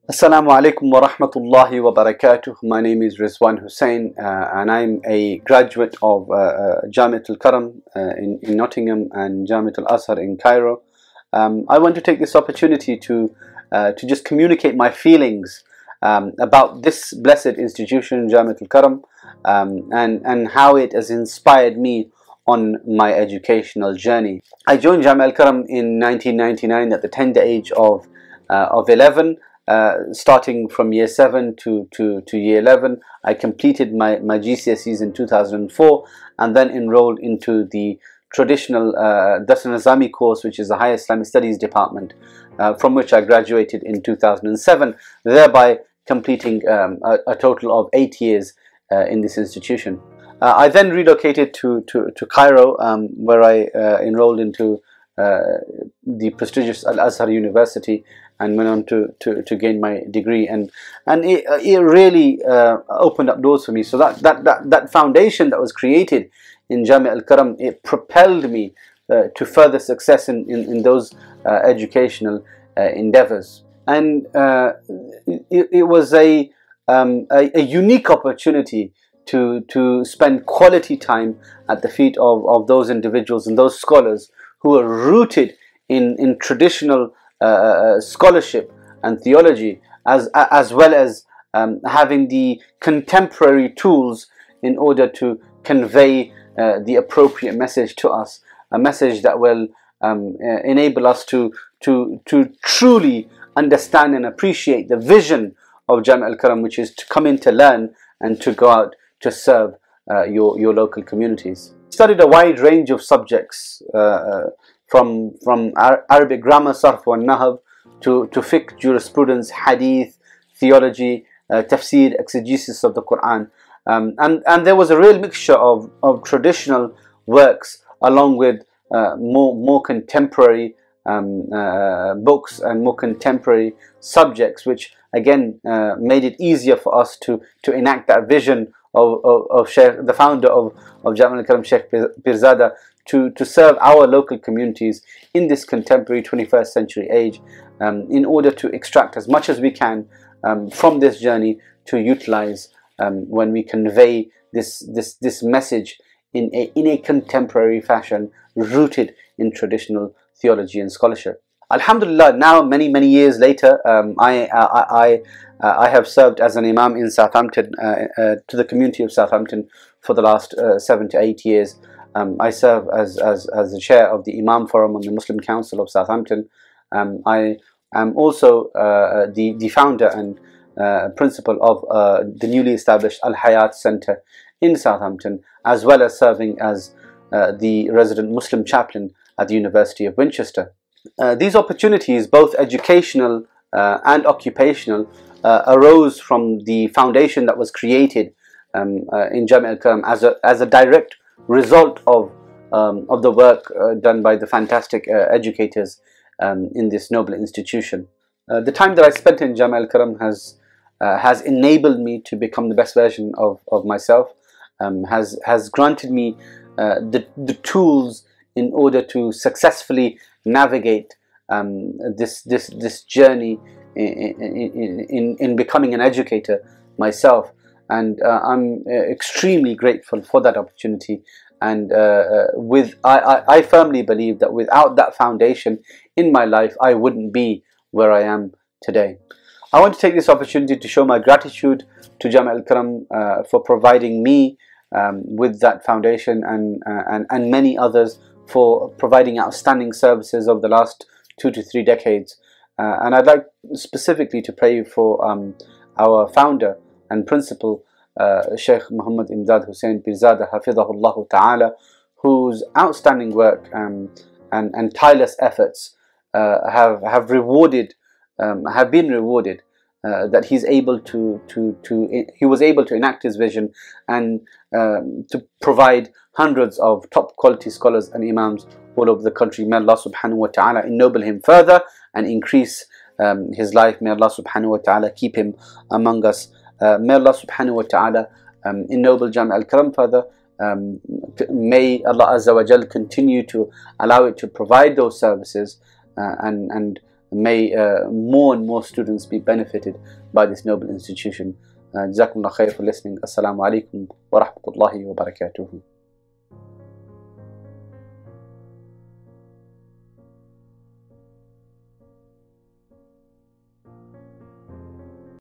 Assalamu alaikum wa rahmatullahi wa barakatuh. My name is Rizwan Hussain and I'm a graduate of Jamiat al-Karam in Nottingham and Jamiat al-Azhar in Cairo. I want to take this opportunity to just communicate my feelings about this blessed institution, Jamiat al-Karam, and how it has inspired me on my educational journey. I joined Jamiat al-Karam in 1999 at the tender age of 11. Starting from year 7 to year 11, I completed my GCSEs in 2004 and then enrolled into the traditional Dars al-Nizami course, which is the Higher Islamic Studies department, from which I graduated in 2007, thereby completing a total of 8 years in this institution. I then relocated to Cairo, where I enrolled into the prestigious Al-Azhar University and went on to gain my degree, and it really opened up doors for me. So that foundation that was created in Jamiat al-Karam, it propelled me to further success in those educational endeavors, and it was a unique opportunity to spend quality time at the feet of those individuals and those scholars who are rooted in traditional scholarship and theology, as well as having the contemporary tools in order to convey the appropriate message to us, a message that will enable us to truly understand and appreciate the vision of Jamiat al-Karam, which is to come in to learn and to go out to serve your local communities. Studied a wide range of subjects, from Arabic grammar, sarf wa nahv, to fiqh, jurisprudence, hadith, theology, tafsir, exegesis of the Quran, and there was a real mixture of traditional works along with more contemporary books and more contemporary subjects, which again made it easier for us to enact that vision of Sheikh, the founder of Jamiat al-Karam, Sheikh Pirzada, to serve our local communities in this contemporary 21st century age, in order to extract as much as we can from this journey to utilize when we convey this message in a contemporary fashion, rooted in traditional theology and scholarship. Alhamdulillah, now many years later, I have served as an imam in Southampton, to the community of Southampton, for the last 7 to 8 years. I serve as the chair of the Imam Forum on the Muslim Council of Southampton. I am also the founder and principal of the newly established Al Hayat Centre in Southampton, as well as serving as the resident Muslim chaplain at the University of Winchester. These opportunities, both educational and occupational, arose from the foundation that was created in Jamiat al-Karam as a direct result of the work done by the fantastic educators in this noble institution. The time that I spent in Jamiat al-Karam has enabled me to become the best version of myself, has granted me the tools in order to successfully navigate this journey in becoming an educator myself, and I'm extremely grateful for that opportunity. And I firmly believe that without that foundation in my life, I wouldn't be where I am today. I want to take this opportunity to show my gratitude to Jamiat al-Karam for providing me with that foundation, and many others for providing outstanding services over the last 2 to 3 decades. And I'd like specifically to pray for our founder and principal, Sheikh Muhammad Imdad Hussain Pirzada, Hafidhahullah Ta'ala, whose outstanding work and tireless efforts have been rewarded, that he was able to enact his vision and to provide hundreds of top quality scholars and imams all over the country. May Allah subhanahu wa ta'ala ennoble him further and increase his life. May Allah subhanahu wa ta'ala keep him among us. May Allah subhanahu wa ta'ala ennoble Jamiat al-Karam further. May Allah Azza wa Jal continue to allow it to provide those services and may more and more students be benefited by this noble institution. Jazakumullah khair for listening. Assalamu alaikum wa rahmatullahi wa barakatuhu.